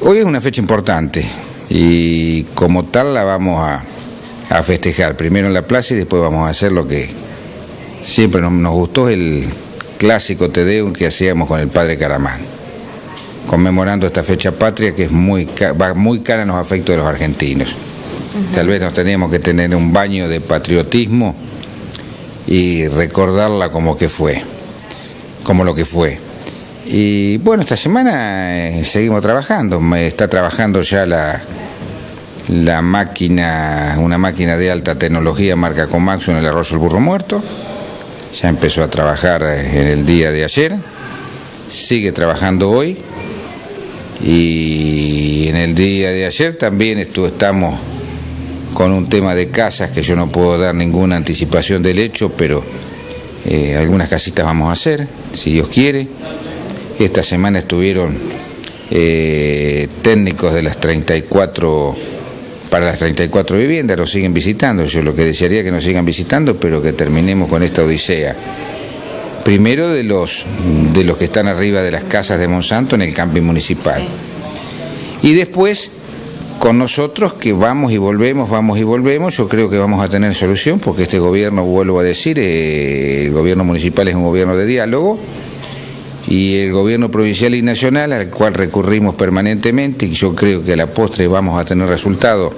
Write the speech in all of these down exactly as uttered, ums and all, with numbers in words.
Hoy es una fecha importante y como tal la vamos a, a festejar, primero en la plaza y después vamos a hacer lo que siempre nos, nos gustó, el clásico Te Deum que hacíamos con el padre Caramán, conmemorando esta fecha patria que es muy, va muy cara en los afectos de los argentinos. Uh-huh. Tal vez nos teníamos que tener un baño de patriotismo y recordarla como que fue, como lo que fue. Y bueno, esta semana eh, seguimos trabajando, me está trabajando ya la, la máquina, una máquina de alta tecnología marca Comaxo en el Arroyo El Burro Muerto, ya empezó a trabajar en el día de ayer, sigue trabajando hoy y en el día de ayer también estu- estamos con un tema de casas que yo no puedo dar ninguna anticipación del hecho, pero eh, algunas casitas vamos a hacer, si Dios quiere. Esta semana estuvieron eh, técnicos de las treinta y cuatro, para las treinta y cuatro viviendas, nos siguen visitando. Yo lo que desearía es que nos sigan visitando, pero que terminemos con esta odisea. Primero de los, de los que están arriba de las casas de Monsanto en el camping municipal. Sí. Y después con nosotros que vamos y volvemos, vamos y volvemos, yo creo que vamos a tener solución, porque este gobierno, vuelvo a decir, eh, el gobierno municipal es un gobierno de diálogo, y el gobierno provincial y nacional, al cual recurrimos permanentemente, y yo creo que a la postre vamos a tener resultado,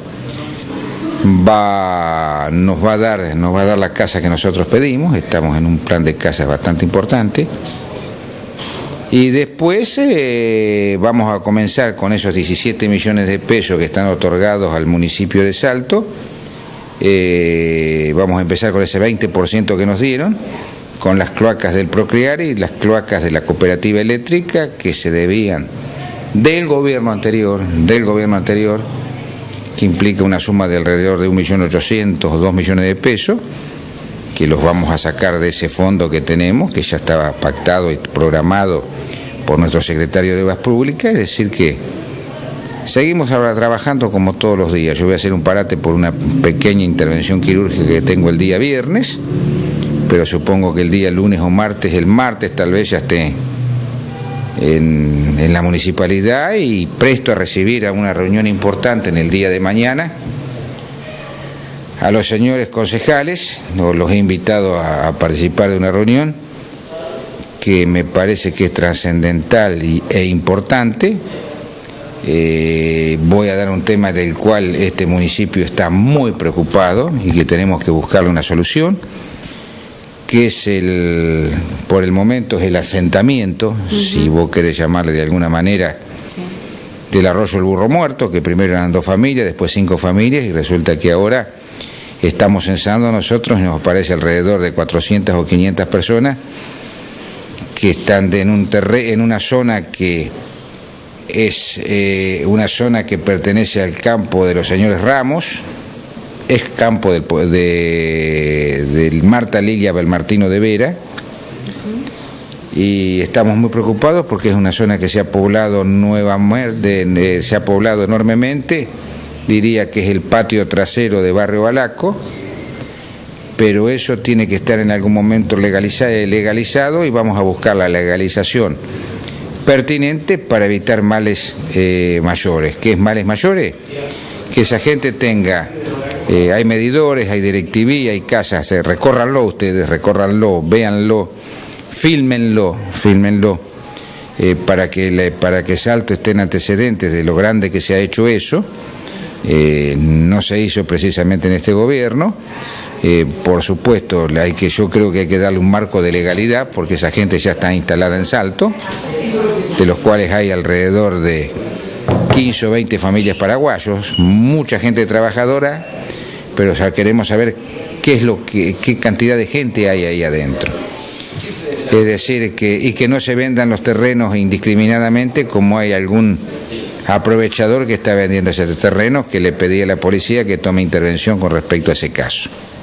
va, nos va a dar, nos va a dar la casa que nosotros pedimos. Estamos en un plan de casas bastante importante. Y después eh, vamos a comenzar con esos diecisiete millones de pesos que están otorgados al municipio de Salto. Eh, vamos a empezar con ese veinte por ciento que nos dieron, con las cloacas del Procrear y las cloacas de la cooperativa eléctrica que se debían del gobierno anterior, del gobierno anterior, que implica una suma de alrededor de un millón ochocientos o dos millones de pesos, que los vamos a sacar de ese fondo que tenemos, que ya estaba pactado y programado por nuestro secretario de Obras Públicas. Es decir que seguimos ahora trabajando como todos los días. Yo voy a hacer un parate por una pequeña intervención quirúrgica que tengo el día viernes, pero supongo que el día lunes o martes, el martes tal vez ya esté en, en la municipalidad y presto a recibir a una reunión importante en el día de mañana a los señores concejales. Los he invitado a, a participar de una reunión que me parece que es trascendental y, e importante. Eh, voy a dar un tema del cual este municipio está muy preocupado y que tenemos que buscarle una solución, que es el, por el momento es el asentamiento, uh-huh. si vos querés llamarle de alguna manera, sí. del Arroyo El Burro Muerto, que primero eran dos familias, después cinco familias, y resulta que ahora estamos censando nosotros y nos parece alrededor de cuatrocientas o quinientas personas que están de, en, un terre, en una zona que es eh, una zona que pertenece al campo de los señores Ramos, es campo del, de, del Marta Lilia Belmartino de Vera, y estamos muy preocupados porque es una zona que se ha poblado nuevamente, se ha poblado enormemente. Diría que es el patio trasero de Barrio Balaco, pero eso tiene que estar en algún momento legalizado, legalizado y vamos a buscar la legalización pertinente para evitar males eh, mayores. ¿Qué es males mayores? Que esa gente tenga... Eh, hay medidores, hay DirecTV, hay casas, eh, recórranlo ustedes, recórranlo, véanlo, fílmenlo, fílmenlo, eh, para que le, para que Salto esté en antecedentes de lo grande que se ha hecho eso. Eh, no se hizo precisamente en este gobierno. Eh, por supuesto, hay que, yo creo que hay que darle un marco de legalidad, porque esa gente ya está instalada en Salto, de los cuales hay alrededor de quince o veinte familias paraguayos, mucha gente trabajadora, pero o sea, queremos saber qué es lo que, qué cantidad de gente hay ahí adentro. Es decir, que, y que no se vendan los terrenos indiscriminadamente, como hay algún aprovechador que está vendiendo esos terrenos, que le pedí a la policía que tome intervención con respecto a ese caso.